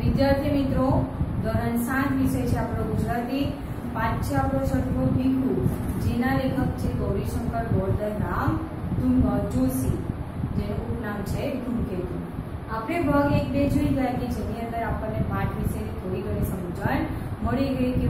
विद्यार्थी मित्रों धोरण 7 विषय है आपणो गुजराती पाठ छे आपणो छठो भीखू जेना लेखक छे गौरीशंकर गोवर्धनराम जोशी जेनुं उपनाम छे धूमकेतु। आपणे भाग 1-2 જોઈ ગયા કે જેની અંદર આપણને પાઠ વિશેની થોડી ઘણી સમજણ મળી ગઈ કે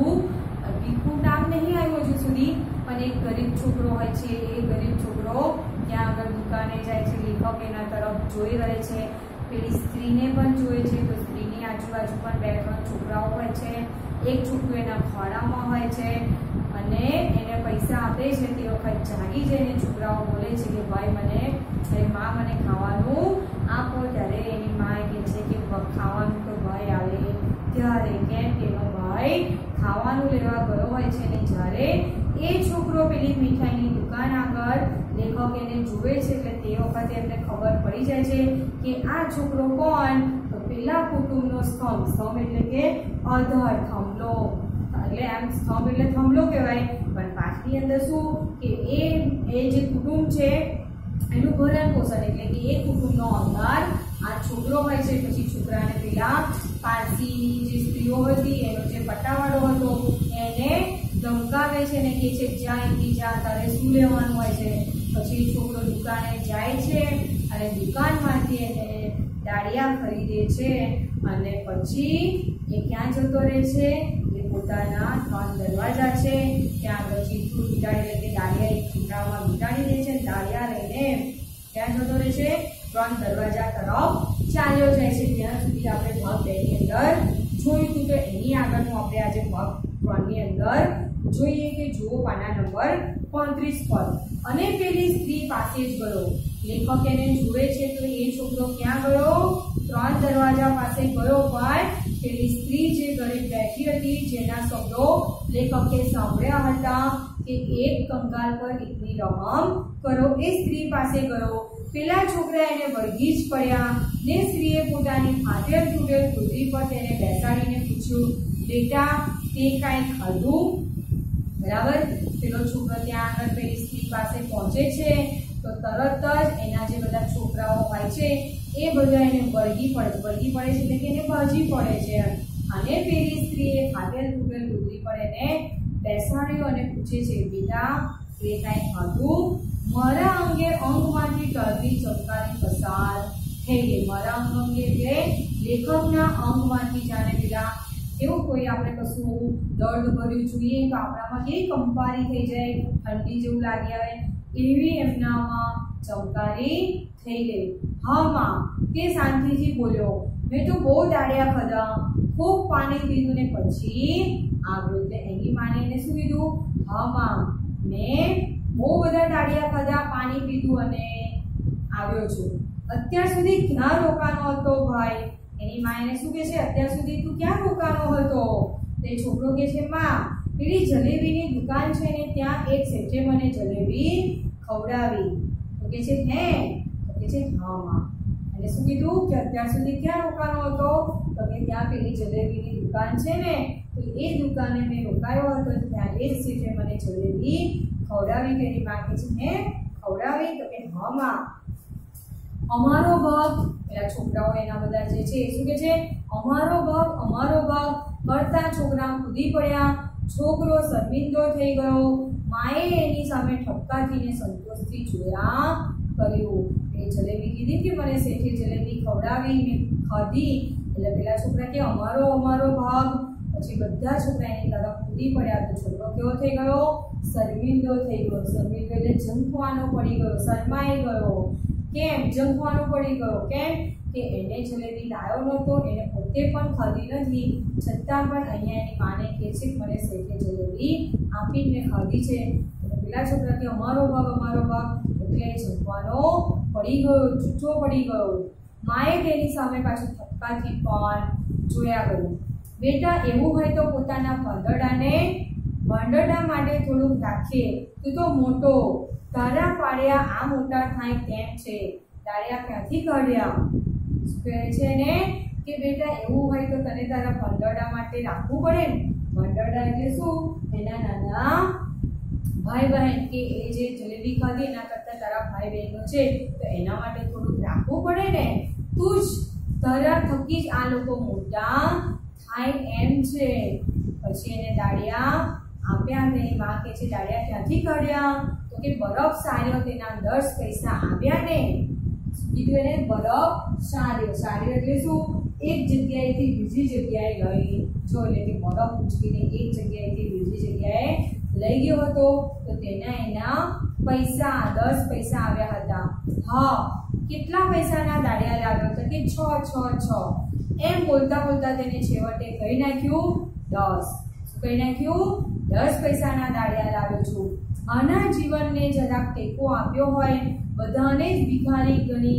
ભીખુ નામ નહીં આવ્યું હજુ સુધી, પણ એક ગરીબ છોકરો હોય છે, એ ગરીબ છોકરો ત્યાં આગળ દુકાને જાય છે, લેખક એના તરફ જોઈ રહે છે, પેલી સ્ત્રીને પણ જોઈ છે, તો સ્ત્રીની આજુબાજુ પણ 2-3 છોકરાઓ હોય છે, એક છોકરો એના ખોળામાં હોય છે અને એને પૈસા આપે છે। તે વખત જાગી જઈને છોકરાઓ બોલે છે કે ભાઈ મને માં મને ખાવાનું આપો, ત્યારે એની માં કહે છે કે ખાવાનું તો ભાઈ આવે ત્યારે, કેમ કે એનો ભાઈ ખાવાનું લેવા ગયો હોય છે ને જ્યારે એ છોકરો પેલી મીઠાઈની દુકાન આગળ લેખક એને જુએ છે એટલે તે વખતે એમને ખબર પડી જાય છે કે આ છોકરો કોણ, તો પેલા કુટુંબનો સ્તંભ એટલે કે આધાર થંભલો, એટલે આમ સ્તંભ એટલે થંભલો કહેવાય, પણ પાઠની અંદર શું કે એ જે કુટુંબ છે એનું ભરણ પોષણ એટલે કે એ કુટુંબનો આધાર આ છોકરો હોય છે। પછી છોકરાને પેલા પારસીની જે સ્ત્રીઓ હતી એનો જે પટાવાળો હતો એને ધમકાવે છે ને કહે છે જા અહીંથી જા, તારે શું લેવાનું હોય છે। પછી છોકરો દુકાને જાય છે અને દુકાનમાંથી એને દાળિયા ખરીદે છે અને પછી એ ક્યાં જતો રહે છે, એ પોતાના 3 દરવાજા છે ત્યાં આગળ ચીઠું વીંટાળી એટલે કે દાળિયા એક ચીમડામાં વીંટાળી દે છે, દાળિયા લઈને ક્યાં જતો રહે છે, 3 દરવાજા તરફ ચાલ્યો જાય છે। ત્યાં સુધી આપણે ભાગ 2 ની અંદર જોયું હતું, તો એની આગળનું આપણે આજે ભાગ 3 ની અંદર જોઈએ કે જુઓ પાના નંબર 35 પર। અને પેલી સ્ત્રી પાસે જ ગયો, લેખક એને જુએ છે તો એ છોકરો ક્યાં ગયો, 3 દરવાજા પાસે ગયો, પણ પેલી સ્ત્રી જે ઘરે બેઠી હતી જેના શબ્દો લેખકે સાંભળ્યા હતા કે એક કંગાલ પર એકની રહમ કરો, એ સ્ત્રી પાસે ગયો। પેલા છોકરા એને વળગી જ પડ્યા ને સ્ત્રીએ પોતાની ફાટેલ તૂટેલ કુતરી પર તેને બેસાડીને પૂછ્યું, બેટા તે કાંઈ ખાધું? બરાબર, પેલો છોકરો ત્યાં આગળ પેલી સ્ત્રી પાસે પહોંચે છે તો તરત જ એના જે બધા છોકરાઓ હોય છે એ બધા એને વળગી પડે છે એટલે કે એને ભાજી પડે છે અને પેલી સ્ત્રીએ ફાટેલ તૂટેલ કુતરી પર એને બેસાડ્યો અને પૂછે છે, બેટા તે કાંઈ ખાધું? મારા અંગે અંગમાંથી ટળતી ચમકારી પસાર થઈ ગઈ। મારા અંગે એટલે લેખકના અંગમાંથી જાણે પેલા એવું કોઈ આપણે કશું દર્દ ભર્યું જોઈએ તો આપણામાં કેવી કંપારી થઈ જાય, ઠંડી જેવું લાગી આવે, એવી એમનામાં ચમકારી થઈ ગઈ। હા માં, તે શાંતિથી બોલ્યો, મેં તો બહુ દાળિયા ખાધા, ખૂબ પાણી પીધું ને પછી આવ્યો। એટલે એની માને એને શું કીધું, હા માં મેં બહુ બધા દાળિયા ખાધા, પાણી પીધું અને આવ્યો છું। અત્યાર સુધી ક્યાં રોકાનો હતો ભાઈ? એની માં એને શું કહે છે, અત્યાર સુધી તું ક્યાં રોકાનો હતો? તે છોકરો કહે છે, માં પેલી જલેબીની દુકાન છે ને ત્યાં એક શેઠે મને જલેબી ખવડાવી। તો કહે છે હે? તો કહે છે હા માં। અને શું કીધું કે અત્યાર સુધી ક્યાં રોકાનો હતો? તો કે ત્યાં પેલી જલેબીની દુકાન છે ને તો એ દુકાને મેં રોકાયો હતો, ત્યાં એ શેઠે મને જલેબી ખવડાવી। તેની માં કહે છે હે ખવડાવી? તો કે હા માં। અમારો ભાગ, પેલા છોકરાઓ એના બધા જે છે શું કે છે, અમારો ભાગ કરતા છોકરા કૂદી પડ્યા, છોકરો શર્મિંદો થઈ ગયો, માએ એની સામે ઠપકાથીને સંતોષથી જોયા કર્યું। એ જલેબી કીધી કે મને શેઠે જલેબી ખવડાવી, મેં ખાધી, એટલે પેલા છોકરા કે અમારો ભાગ। પછી બધા છોકરા એની તરફ કૂદી પડ્યા તો છોકરો કેવો થઈ ગયો, શર્મિંદો થઈ ગયો। શર્મિંદો એટલે ઝંખવાનો પડી ગયો, શરમાઈ ગયો। કેમ ઝંખવાનો પડી ગયો? કેમ કે એને જલેબી લાવ્યો નહોતો, એને પોતે પણ ખાધી નથી, છતાં પણ અહીંયા એની માને કહે છે કે મને શેઠે જલેબી આપીને ખાધી છે। પેલા છોકરા કે અમારો ભાગ, એટલે ઝંખવાનો પડી ગયો, જૂઠો પડી ગયો। માએ તેની સામે પાછું થપ્પાથી પણ જોયા ગયું। બેટા એવું હોય તો પોતાના ભંડરડા માટે થોડુંક રાખીએ, તું તો મોટો, તારા પાડ્યા આ મોટા થાય તેમ છે, દાળિયા ક્યાંથી કાઢ્યા? કહે છે ને કે બેટા એવું હોય તો તને તારા ભંડરડા માટે રાખવું પડે ને। ભંડરડા એટલે શું? એના નાના ભાઈ બહેન કે એ જે જલેબી ખાધી એના કરતા તારા ભાઈ બહેનો છે તો એના માટે થોડુંક રાખવું પડે ને। તું જ ધરા થકી જ આ લોકો મોટા થાય એમ છે. પછી એને દાળિયા આપ્યા ને માં કે છે દાળિયા ક્યાંથી કાઢ્યા? તો કે બરફ સાર્યો તેના 10 પૈસા આવ્યા ને. કીધું એને બરફ સાર્યો. સાર્યો એટલે શું? એક જગ્યાએથી બીજી જગ્યાએ લઈ જો, એટલે કે બરફ ઉચકીને એક જગ્યાએથી બીજી જગ્યાએ લઈ ગયો હતો તો એના પૈસા 10 પૈસા આવ્યા હતા. હા, કેટલા પૈસાના દાળિયા લાવ્યો? તો કે 6 એમ બોલતા બોલતા તેને છેવટે કહી નાખ્યું 10. શું કહી નાખ્યું? 10 પૈસાના દાળિયા લાવ્યો છું. આના જીવનને જરાક ટેકો આપ્યો હોય. બધાને જ ભિખારી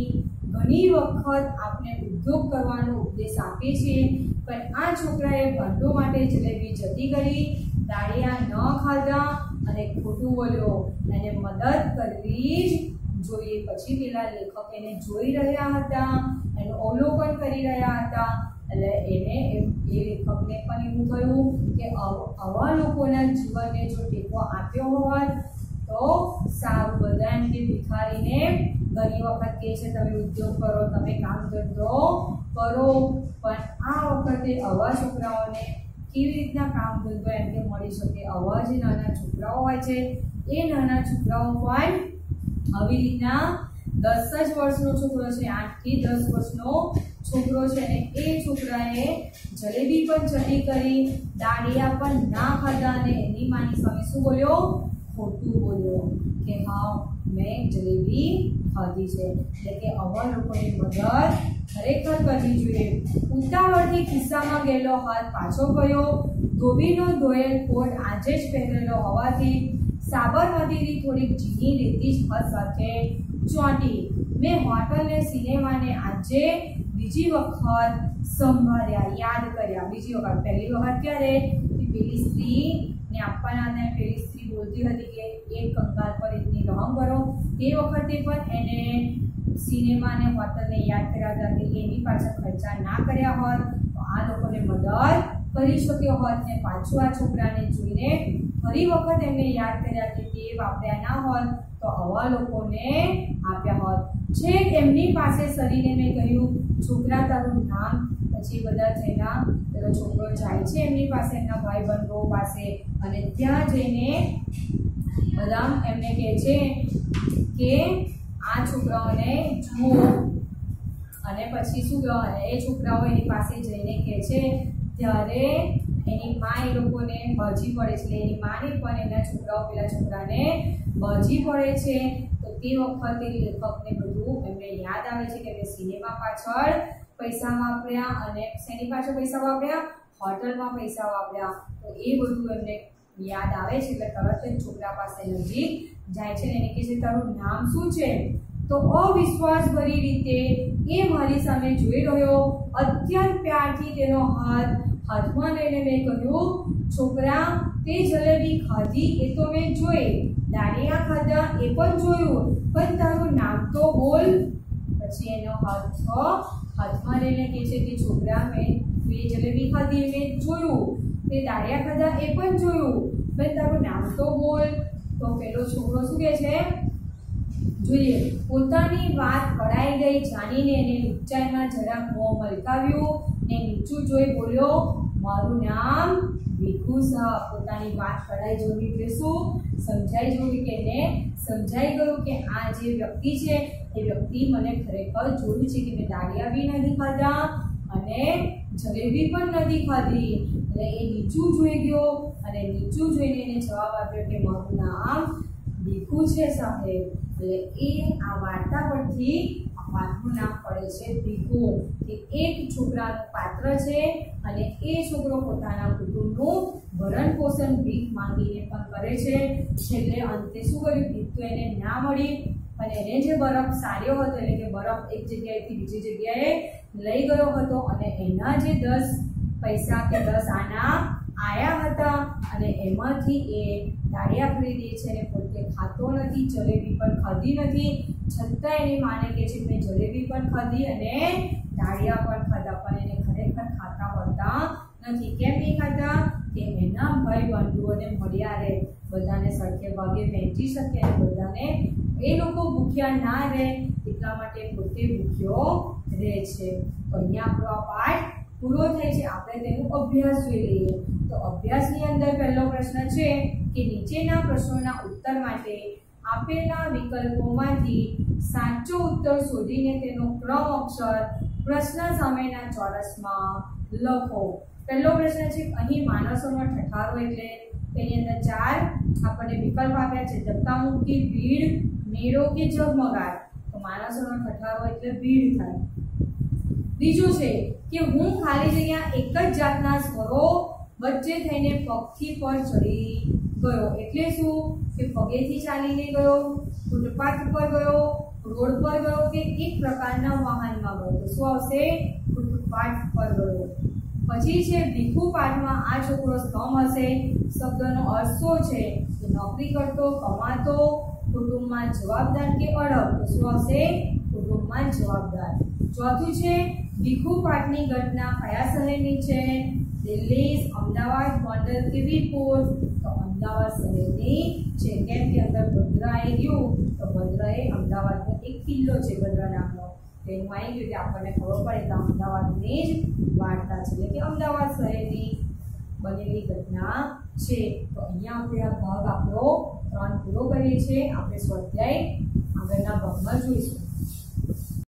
ઘણી વખત આપણે ઉદ્યોગ કરવાનો ઉપદેશ આપે છે, પણ આ છોકરાએ ભંડો માટે જલેબી જતી કરી, દાળિયા ન ખાધા અને ખોટું બોલ્યો. એને મદદ કરવી જ જોઈએ. પછી પેલા લેખક એને જોઈ રહ્યા હતા, એનું અવલોકન કરી રહ્યા હતા. એટલે એને એ લેખકને પણ એવું થયું કે આવા લોકોના જીવનને જો ટેકો આપ્યો હોત તો સારું. બધા એમ કે ભિખારીને ઘણી વખત કહે છે તમે ઉદ્યોગ કરો, તમે કામ ધંધો કરો, પણ આ વખતે આવા છોકરાઓને કેવી રીતના કામ ધંધો એમ કે મળી શકે? આવા જે નાના છોકરાઓ હોય છે એ નાના છોકરાઓ પણ આવી રીતના 10 જ વર્ષનો છોકરો છે, 8 થી 10 વર્ષનો છોકરો છે, અને એ છોકરાએ જલેબી પણ જતી કરી, દાળિયા પણ ના ખાધા અને એની માની સામે શું બોલ્યો? ખોટું બોલ્યો કે હા મેં જલેબી ખાધી છે. એટલે કે આવા લોકોની મદદ ખરેખર કરવી જોઈએ. ઉતાવળથી ખિસ્સામાં ગયેલો હાથ પાછો ગયો. ધોબીનો ધોયેલ કોટ આજે જ પહેરેલો હોવાથી સાબરમતીની થોડીક ઝીણી રેતી જ હાથ સાથે ચોંટી. મેં હોટલ ને સિનેમાને આજે બીજી વખત સંભાળ્યા, યાદ કર્યા. બીજી વખત, પહેલી વખત ક્યારે? પેલી સ્ત્રીને આપવાના હતા, પેલી સ્ત્રી બોલતી હતી કે એક કંગાલ પર ઇતની રહમ કરો. એ વખતે પણ એને સિનેમા અને હોટલને યાદ કર્યા હતા કે એની પાછળ ખર્ચા ના કર્યા હોત તો આ લોકોને મદદ કરી શક્યો હોત. ને પાછું આ છોકરાને જોઈને ફરી વખત એમને યાદ કર્યા કે તે વાપર્યા ના હોત તો આવા લોકોને આપ્યા હોત. છેક એમની પાસે સરીને મેં કહ્યું છોકરા તારું નામ? પછી બધા થયેલા પેલો છોકરો જાય છે એમની પાસે, એમના ભાઈ બંધો પાસે, અને ત્યાં જઈને બધા એમને કહે છે કે આ છોકરાઓને જુઓ. અને પછી શું કહેવાય, એ છોકરાઓ એની પાસે જઈને કહે છે ત્યારે એની માં એ લોકોને બાજી પડે છે. એની માને પણ એના છોકરાઓ પેલા છોકરાને બાજી પડે છે. તો તે વખતે લેખકને બધું એમને યાદ આવે છે કે એમને સિનેમા પાછળ પૈસા વાપર્યા અને શેની પાછળ પૈસા વાપર્યા? હોટલમાં પૈસા વાપર્યા. તો એ બધું એમને યાદ આવે છે એટલે તરત જ છોકરા પાસે નજીક જાય છે ને એને કહે છે તારું નામ શું છે? તો અવિશ્વાસભરી રીતે એ મારી સામે જોઈ રહ્યો. અત્યંત પ્યારથી તેનો હાથમાં લઈને મેં કહ્યું છોકરા તે જલેબી ખાધી એ તો મેં જોઈ, દાળિયા ખાધા એ પણ જોયું, પણ તારું નામ તો બોલ. પછી એનો હાથમાં લઈને કહે છે કે છોકરા મેં એ જલેબી ખાધી મેં જોયું, તે દાળિયા ખાધા એ પણ જોયું, પણ તારું નામ તો બોલ. તો પેલો છોકરો શું કહે છે જોઈએ? પોતાની વાત કળાઈ ગઈ જાણીને એને ઊંચાઈમાં જરાક મોં મલકાવ્યું ને નીચું જોઈ બોલ્યો મારું નામ ભીખુ શાહ. પોતાની વાત કળાઈ જોવી એટલે શું? સમજાઈ જોવી કે એને સમજાઈ ગયું કે આ જે વ્યક્તિ છે એ વ્યક્તિ મને ખરેખર જોયું છે કે મેં દાળિયા બી નથી ખાધા અને જલેબી પણ નથી ખાધી. એટલે એ નીચું જોઈ ગયો અને નીચું જોઈને એને જવાબ આપ્યો કે મારું નામ ભીખુ છે સાહેબ. એટલે એ આ વાર્તા પરથી વાતનું નામ પડે છે ભીખુ. કે એક છોકરાનું પાત્ર છે અને એ છોકરો પોતાના કુટુંબનું ભરણ પોષણ ભીખ માંગીને પણ કરે છે. છેલ્લે અંતે શું કર્યું? ભીખ તો એને ના મળી અને એને જે બરફ સાર્યો હતો એટલે કે બરફ એક જગ્યાએથી બીજી જગ્યાએ લઈ ગયો હતો અને એના જે 10 પૈસા કે 10 આના આયા હતા અને એમાંથી એ દાળિયા ખરીદી છે અને પોતે ખાતો નથી, જલેબી પણ ખાધી નથી, છતાં એની માને કહે છે મેં જલેબી પણ ખાધી અને દાળિયા પણ ખાધા, પણ એને ખરેખર ખાતા હોતા નથી. કેમ નહીં ખાતા? કે એના ભાઈ બંધુઓને મળ્યા રહે, બધાને સરખે ભાગે વહેંચી શકે અને બધાને એ લોકો ભૂખ્યા ના રહે એટલા માટે પોતે ભૂખ્યો રહે છે. તો અહીંયા આપણો આ પાઠ પૂરો થાય છે. આપણે તેનો અભ્યાસ જોઈ લઈએ. તો અભ્યાસની અંદર પહેલો પ્રશ્ન છે કે નીચેના પ્રશ્નોના ઉત્તર માટે આપેલા વિકલ્પોમાંથી સાચો ઉત્તર શોધીને તેનો ક્રમ અક્ષર પ્રશ્ન સામેના ચોરસમાં લખો. પહેલો પ્રશ્ન છે અહીં માણસોનો ઠઠારો એટલે તેની અંદર 4 આપણને વિકલ્પ આપ્યા છે. ધક્કામુક્કી, ભીડ, મેળો કે ઝગમગાટ. તો માણસોનો ઠઠારો એટલે ભીડ થાય. બીજું છે કે હું ખાલી જગ્યા એક જ જાતના સ્વરો વચ્ચે થઈને પગથી પર ચડી ગયો. એટલે શું કે પગેથી ચાલીને ગયો, ફૂટપાથ પર ગયો, રોડ પર ગયો કે એક પ્રકારના વાહનમાં ગયો. તો શું આવશે? ફૂટપાથ પર ગયો. પછી છે ભીખુ પાઠમાં આ છોકરો સ્તંભ હશે. શબ્દનો અર્થ શું છે? કે નોકરી કરતો, કમાતો, કુટુંબમાં જવાબદાર કે અડગ. તો શું આવશે? કુટુંબમાં જવાબદાર. ચોથું છે ભીખુ પાઠની ઘટના કયા શહેરની છે? દિલ્હી, અમદાવાદ, ગોંડલ કે વીરપુર. તો અમદાવાદ શહેરની છે. કેમ કે અંદર ભદ્રા આવી ગયું. તો ભદ્રા એ અમદાવાદનો એક કિલ્લો છે ભદ્રા નામનો. તેમાં આવી ગયું કે આપણને ખબર પડે કે અમદાવાદની જ વાર્તા છે. એટલે કે અમદાવાદ શહેરની બનેલી ઘટના છે. તો અહીંયા આપણે આ ભાગ આપણો 3 પૂરો કરીએ છીએ. આપણે સ્વાધ્યાય આગળના ભાગમાં જોઈશું.